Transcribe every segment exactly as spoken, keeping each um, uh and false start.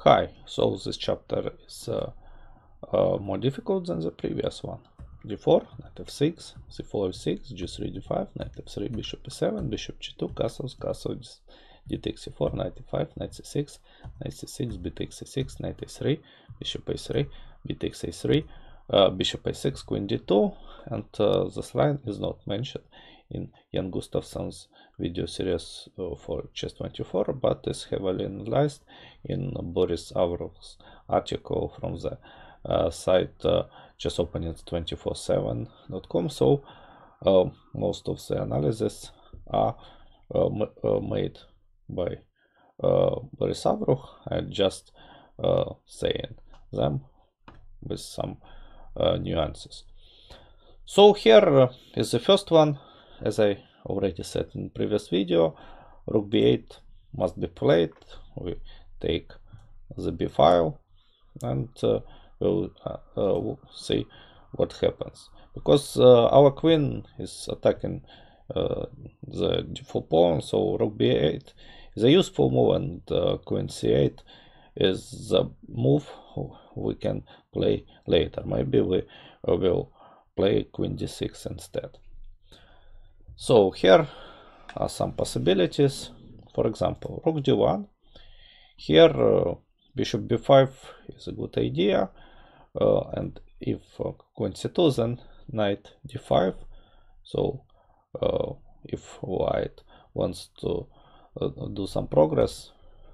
Hi, so this chapter is uh, uh, more difficult than the previous one. d four, knight f six, c four f six, g three d five, knight f three, bishop e seven, bishop g two, castles, castle, d takes c four, knight e five, knight c six, knight c six, b takes c six, knight a three, bishop a three, b takes a three, uh, bishop a six, queen d two, and uh, this line is not mentioned in Jan Gustafsson's video series uh, for chess twenty-four, but is heavily analyzed in Boris Avrov's article from the uh, site uh, chess opponents two four seven dot com. So uh, most of the analysis are uh, uh, made by uh, Boris Avrov. I'm just uh, saying them with some uh, nuances. So here is the first one. As I already said in previous video, rook b eight must be played. We take the b file and uh, we'll uh, uh, see what happens. Because uh, our queen is attacking uh, the d four pawn, so rook b eight is a useful move, and uh, queen c eight is the move we can play later. Maybe we uh, will play queen d six instead. So here are some possibilities. For example, rook d one. Here uh, bishop b five is a good idea, uh, and if uh, queen c two, then knight d five. So uh, if white wants to uh, do some progress,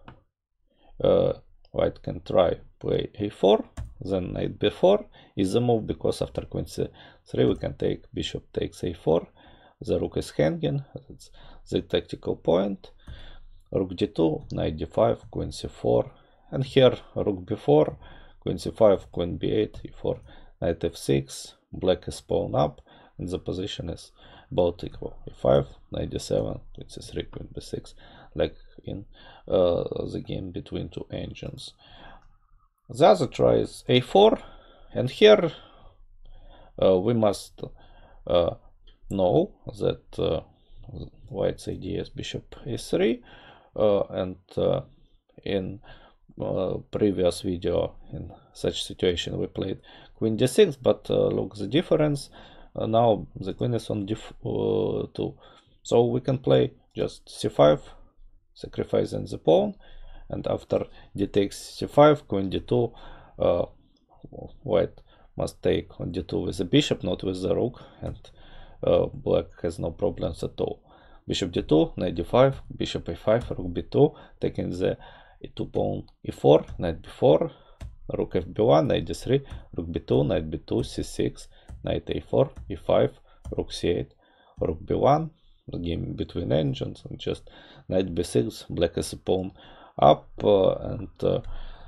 uh, white can try play a four, then knight b four is the move, because after queen c three we can take bishop takes a four. The rook is hanging, that's the tactical point. Rook d two, knight d five, queen c four, and here rook b four, queen c five, queen b eight, e four, knight f six, black is pawn up, and the position is about equal. e five, knight d seven, queen c three, queen b six, like in uh, the game between two engines. The other try is a four, and here uh, we must uh, know that uh, white's idea is bishop a three, uh, and uh, in uh, previous video in such situation we played queen d six, but uh, look the difference. Uh, now the queen is on d two, so we can play just c five, sacrificing the pawn, and after d takes c five, queen d two, uh, white must take on d two with the bishop, not with the rook, and Uh, black has no problems at all. Bishop d two, knight d five, bishop a five, rook b two, taking the e two pawn e four, knight b four, rook f b one, knight d three, rook b two, knight b two, c six, knight a four, e five, rook c eight, rook b one, the game between engines, and just knight b six, black is a pawn up, uh, and uh,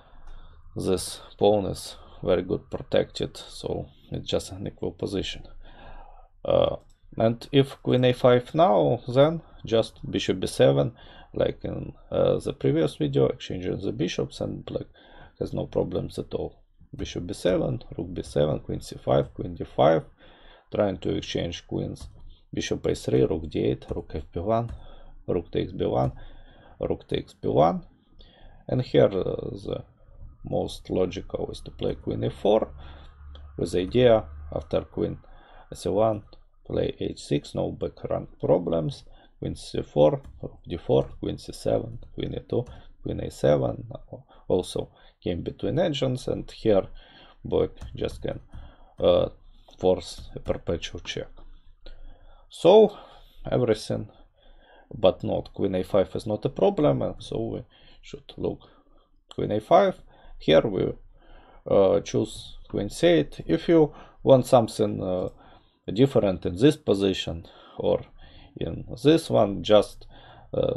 this pawn is very good protected, so it's just an equal position. Uh, and if queen a five now, then just bishop b seven, like in uh, the previous video, exchanging the bishops, and black has no problems at all. Bishop b seven, rook b seven, queen c five, queen d five, trying to exchange queens. Bishop a three, rook d eight, rook f b one, rook takes b one, rook takes b one, and here uh, the most logical is to play queen a four, with the idea after queen c one, play h six, no background problems, queen c four, rook d four, queen c seven, queen e two, queen a seven, also game between engines, and here black just can uh, force a perpetual check. So everything but not queen a five is not a problem, and so we should look queen a five. Here we uh, choose queen c eight. If you want something uh, different in this position or in this one, just uh,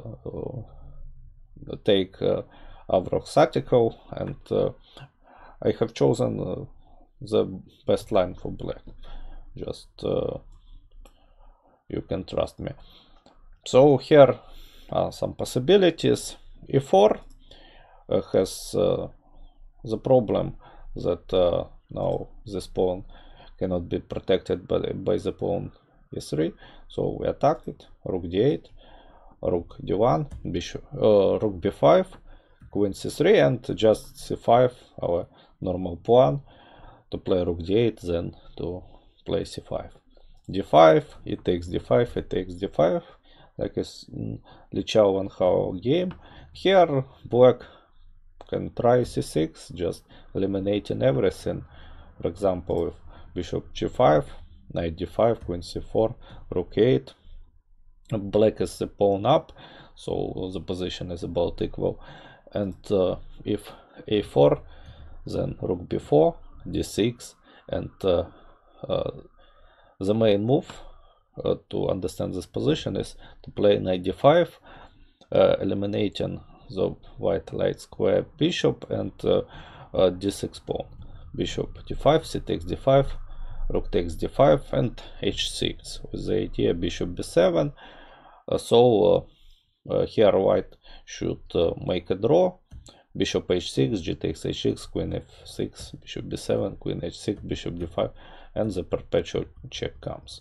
take uh, Avrov's article, and uh, I have chosen uh, the best line for black. Just uh, you can trust me. So here are some possibilities. e four uh, has uh, the problem that uh, now this pawn cannot be protected by, by the pawn e three, so we attack it. Rook d eight, rook d one, bishop, uh, rook b five, queen c three and just c five, our normal plan to play rook d eight, then to play c five. d five, it takes d five, it takes d five, like is Lichao and Hao game. Here black can try c six, just eliminating everything. For example, if bishop g five, knight d five, queen c four, rook eight, black is the pawn up, so the position is about equal. And uh, if a four, then rook b four, d six, and uh, uh, the main move uh, to understand this position is to play knight d five, uh, eliminating the white light square bishop, and uh, uh, d six pawn. Bishop d five, c takes d five, rook takes d five, and h six with the idea bishop b seven. Uh, so uh, uh, here white should uh, make a draw. Bishop h six, g takes h six, queen f six, bishop b seven, queen h six, bishop d five, and the perpetual check comes.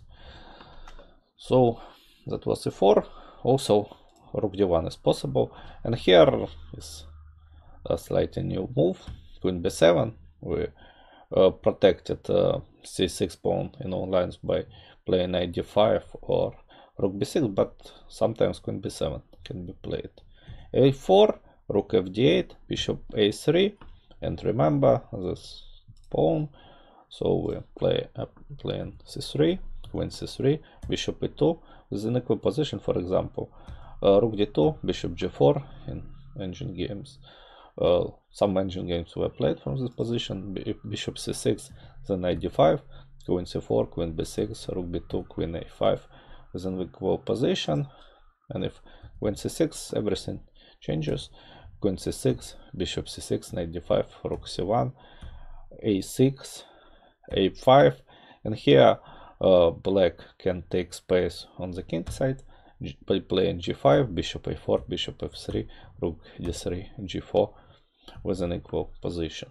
So that was e four. Also rook d one is possible, and here is a slightly new move, queen b seven. We uh, protected uh, c six pawn in all lines by playing knight d five or rook b six, but sometimes queen b seven can be played. a four, rook f d eight, bishop a three, and remember this pawn, so we play uh, playing c three, queen c three, bishop e two with an equal position. For example, uh, rook d two, bishop g four in engine games. Uh, some engine games were played from this position. B bishop c six, then knight d five, queen c four, queen b six, rook b two, queen a five with an equal position. And if queen c six, everything changes. Queen c six, bishop c six, knight d five, rook c one, a six, a five, and here uh, black can take space on the king side by playing g five, bishop a four, bishop f three, rook d three, g four with an equal position.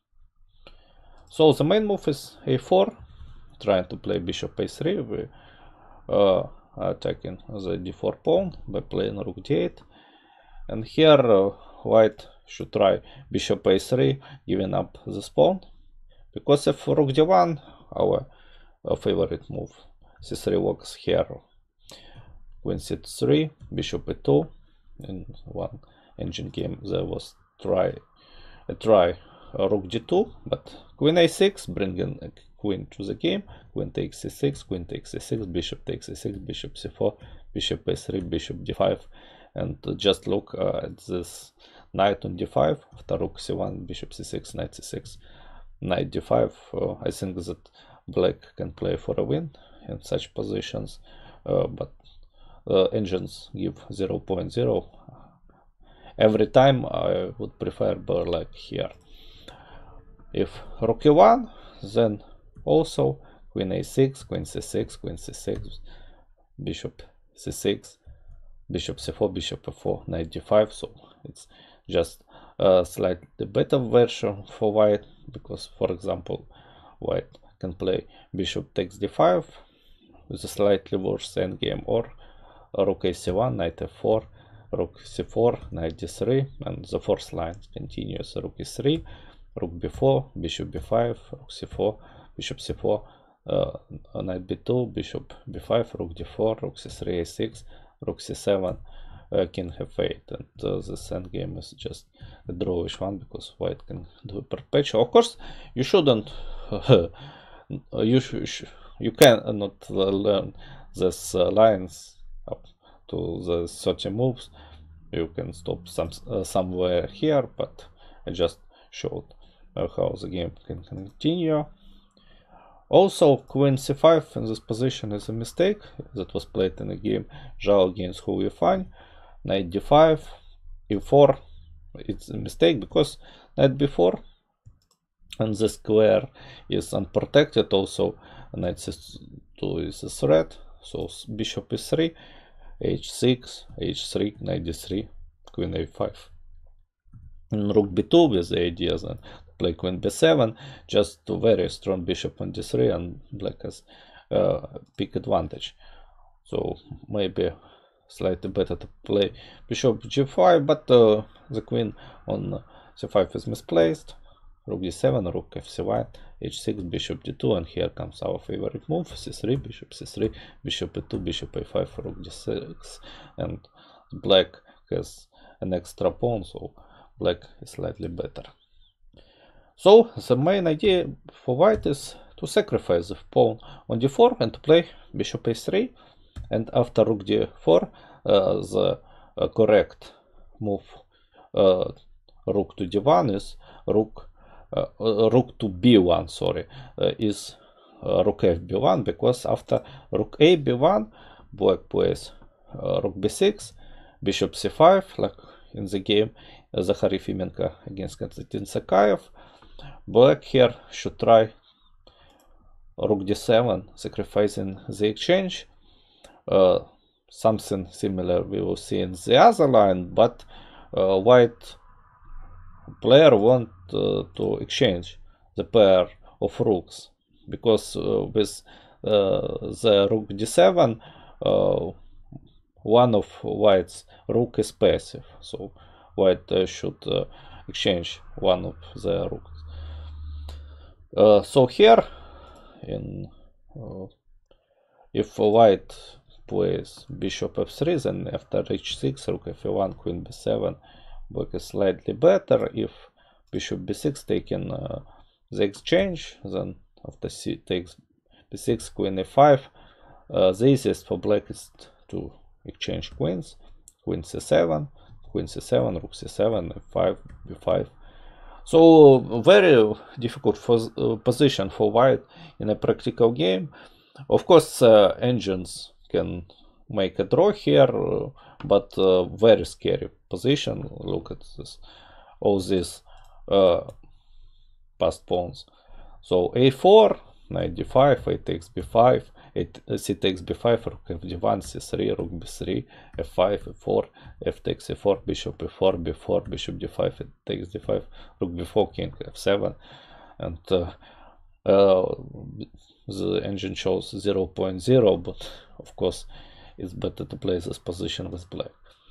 So the main move is a four, trying to play bishop a three. We uh, are attacking the d four pawn by playing rook d eight, and here uh, white should try bishop a three, giving up this pawn, because if rook d one, our uh, favorite move, c three works here. Queen c three, bishop e two. In one engine game there was try a try uh, rook d two, but queen a six, bringing a queen to the game. Queen takes c six, queen takes c six, bishop takes c six, bishop c four, bishop a three, bishop d five, and uh, just look uh, at this knight on d five after rook c one, bishop c six, knight c six, knight d five. uh, I think that black can play for a win in such positions, uh, but uh, engines give zero point zero. Every time I would prefer black here. If rook e one, then also queen a six, queen c six, queen c six, bishop c six, bishop c four, bishop f four, knight d five. So it's just a slightly better version for white, because for example white can play bishop takes d five with a slightly worse endgame, or rook a c one, knight f four, rook c four, knight d three, and the fourth line continues rook e three, rook b four, bishop b five, rook c four, bishop c four, uh, knight b two, bishop b five, rook d four, rook c three, a six, rook c seven, uh, king f eight, and uh, this endgame is just a drawish one because white can do a perpetual. Of course, you shouldn't, uh, you sh sh you can not learn these uh, lines up to the thirty moves. You can stop some uh, somewhere here, but I just showed uh, how the game can continue. Also, queen c five in this position is a mistake that was played in a game Zhao against Hu Yifan. Knight d five, e four, it's a mistake because knight b four and the square is unprotected. Also knight c two is a threat, so bishop e three, h six, h three, knight d three, queen a five, and rook b two with the idea then play queen b seven, just a very strong bishop on d three, and black has uh, big advantage. So maybe slightly better to play bishop g five, but uh, the queen on c five is misplaced. Rook d seven, rook f c one, h six, bishop d two, and here comes our favorite move, c three, bishop c three, bishop e two, bishop a five, rook d six, and black has an extra pawn, so black is slightly better. So the main idea for white is to sacrifice the pawn on d four and to play bishop a three, and after rook d four, uh, the uh, correct move uh, rook to d one is rook uh, uh, rook to b one, sorry, uh, is uh, rook f b one, because after rook a b one, black plays uh, rook b six, bishop c five, like in the game uh, Zakhar Yefimenko against Konstantin Sakayev. Black here should try rook d seven, sacrificing the exchange. Uh, something similar we will see in the other line, but uh, white player want uh, to exchange the pair of rooks, because uh, with uh, the rook d seven, uh, one of white's rook is passive, so white uh, should uh, exchange one of the rooks. Uh, so here, in uh, if white plays bishop f three, then after h six, rook f one, queen b seven, black is slightly better. If bishop b six taking uh, the exchange, then after c takes b six, queen a five, uh, the easiest for black is to exchange queens, queen c seven, queen c seven, rook c seven, f five, b five. So very difficult for, uh, position for white in a practical game. Of course, uh, engines can make a draw here, uh, but uh, very scary position. Look at this, all these uh, passed pawns. So a four, knight d five, a takes b five, a, c takes b five, rook f d one, c three, rook b three, f five, f four, f takes e four, bishop e four, b four, bishop d five, it takes d five, rook b four, king f seven, and uh, uh, the engine shows zero point zero, but of course it's better to play this position with black.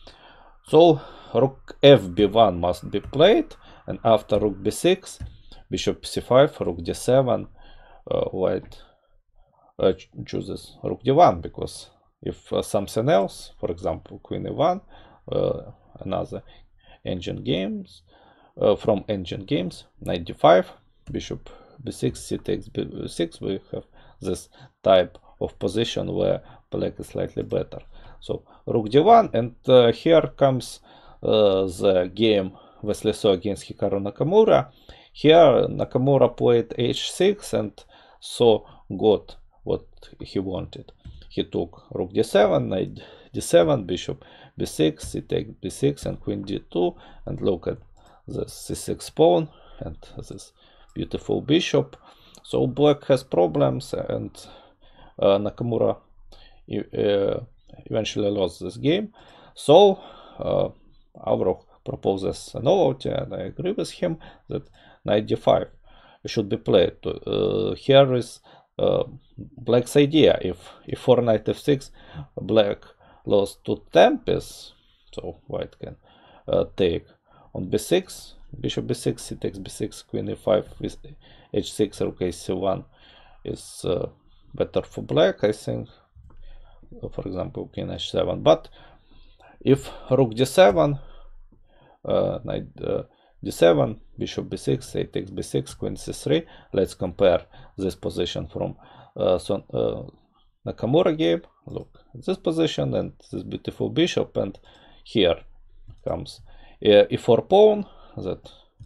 So rook f b one must be played, and after rook b six, bishop c five, rook d seven, uh, white uh, chooses rook d one, because if uh, something else, for example queen e one, uh, another engine games, uh, from engine games, knight d five, bishop b six, c takes b six, we have this type of position where black is slightly better. So rook d one, and uh, here comes uh, the game Wesley So against Hikaru Nakamura. Here Nakamura played h six, and So got what he wanted. He took rook d seven, knight d seven, bishop b six, c takes b six, and queen d two, and look at the c six pawn and this beautiful bishop. So black has problems, and uh, Nakamura uh, eventually lost this game. So uh, Avro proposes a novelty, and I agree with him that knight d five should be played. Uh, here is uh, black's idea. If e four, knight f six, black lost to Tempest, so white can uh, take on b six, bishop b six, c takes b six, queen e five with h six, rook a c one is uh, better for black, I think. For example, king h seven. But if rook d seven, uh, knight uh, d seven, bishop b six, a takes b six, queen c three. Let's compare this position from uh, so, uh, Nakamura game. Look at this position and this beautiful bishop, and here comes uh, e four pawn that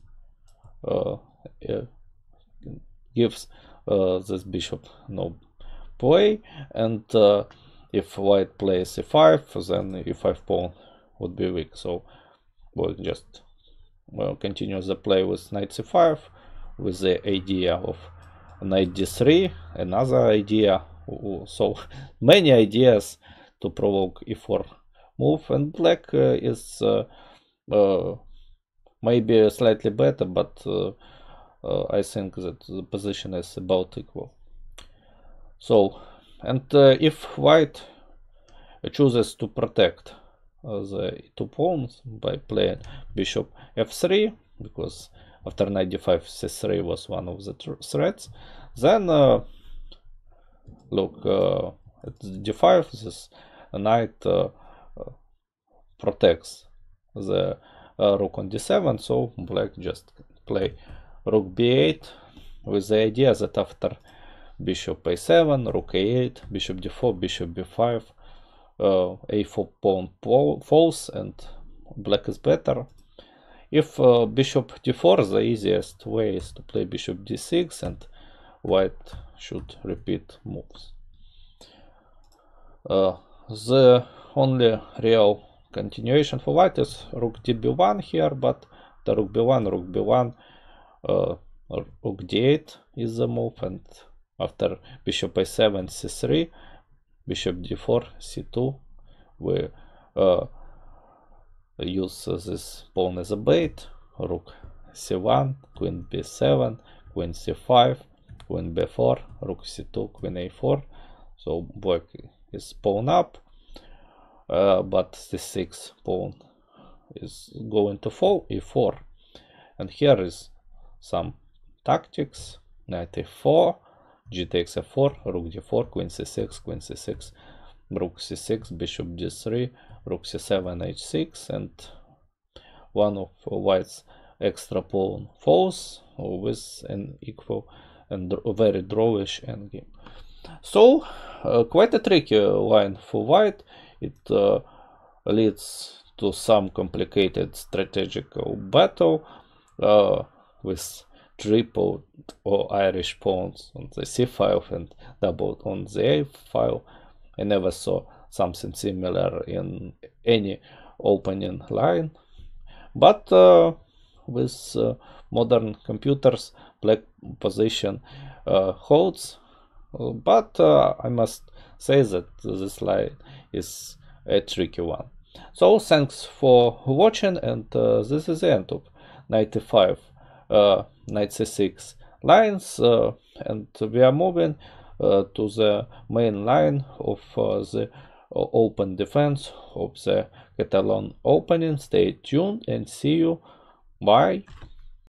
uh, uh, gives uh, this bishop no play, and uh, if white plays e five, then e five pawn would be weak. So we'll just well, continue the play with knight c five, with the idea of knight d three, another idea. So many ideas to provoke e four move, and black uh, is uh, uh, maybe slightly better, but uh, uh, I think that the position is about equal. So, and uh, if white chooses to protect uh, the two pawns by playing bishop f three, because after knight d five c three was one of the threats. Then uh, look uh, at d five, this knight uh, uh, protects the uh, rook on d seven, so black just play rook b eight with the idea that after bishop a seven, rook a eight, bishop d four, bishop b five, uh, a four pawn falls and black is better. If uh, bishop d four, the easiest way is to play bishop d six and white should repeat moves. Uh, the only real continuation for white is rook d b one here, but the rook b one, rook b one, uh, rook d eight is the move, and after bishop a seven, c three, bishop d four, c two, we uh, use this pawn as a bait, rook c one, queen b seven, queen c five, queen b four, rook c two, queen a four, so black is pawn up, uh, but the sixth pawn is going to fall, e four, and here is some tactics, knight f four, g takes f four, rook d four, queen c six, queen c six, rook c six, bishop d three, rook c seven, h six, and one of white's extra pawn falls with an equal and very drawish endgame. So uh, quite a tricky line for white. It uh, leads to some complicated strategical battle uh, with triple or Irish pawns on the c file and doubled on the a file. I never saw something similar in any opening line, but uh, with uh, modern computers, black position uh, holds. But uh, I must say that this line is a tricky one. So thanks for watching, and uh, this is the end of knight e five, uh, knight c six lines, uh, and we are moving uh, to the main line of uh, the open defense of the Catalan opening. Stay tuned and see you. Bye.